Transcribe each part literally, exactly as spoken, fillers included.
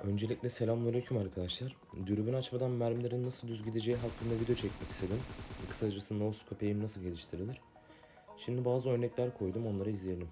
Öncelikle selamünaleyküm arkadaşlar. Dürbün açmadan mermilerin nasıl düz gideceği hakkında video çekmek istedim. Kısacası no scope aim nasıl geliştirilir? Şimdi bazı örnekler koydum, onları izleyelim.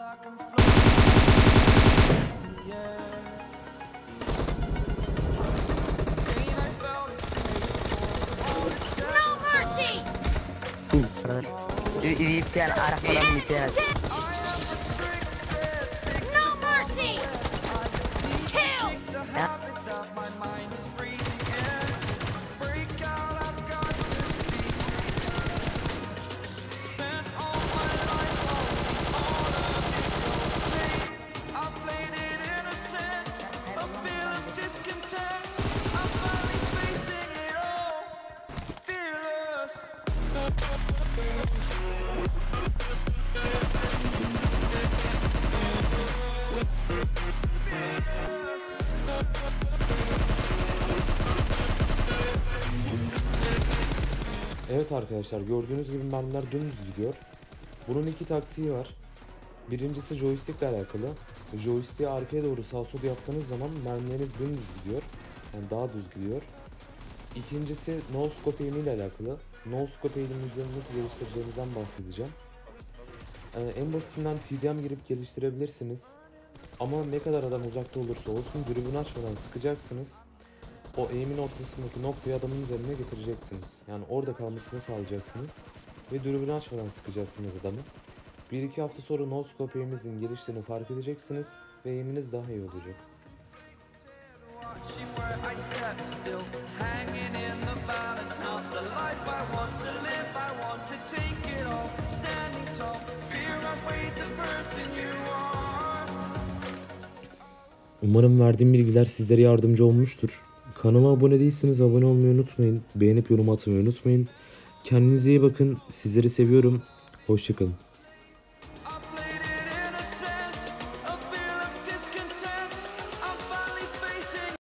Evet arkadaşlar, gördüğünüz gibi mermiler dümdüz gidiyor. Bunun iki taktiği var. Birincisi joystick ile alakalı. Joystick'i arkaya doğru sağ sol yaptığınız zaman mermileriniz dümdüz gidiyor. Yani daha düz gidiyor. İkincisi no scope aim ile alakalı. No scope aim'imizi nasıl geliştireceğimizden bahsedeceğim. Ee, en basitinden T D M girip geliştirebilirsiniz. Ama ne kadar adam uzakta olursa olsun dürbünü açmadan sıkacaksınız. O aim'in ortasındaki noktayı adamın üzerine getireceksiniz. Yani orada kalmasını sağlayacaksınız. Ve dürbünü açmadan sıkacaksınız adamı. bir iki hafta sonra no scope aim'inizin geliştiğini fark edeceksiniz. Ve aim'iniz daha iyi olacak. Umarım verdiğim bilgiler sizlere yardımcı olmuştur. Kanala abone değilseniz abone olmayı unutmayın. Beğenip yorum atmayı unutmayın. Kendinize iyi bakın. Sizleri seviyorum. Hoşça kalın.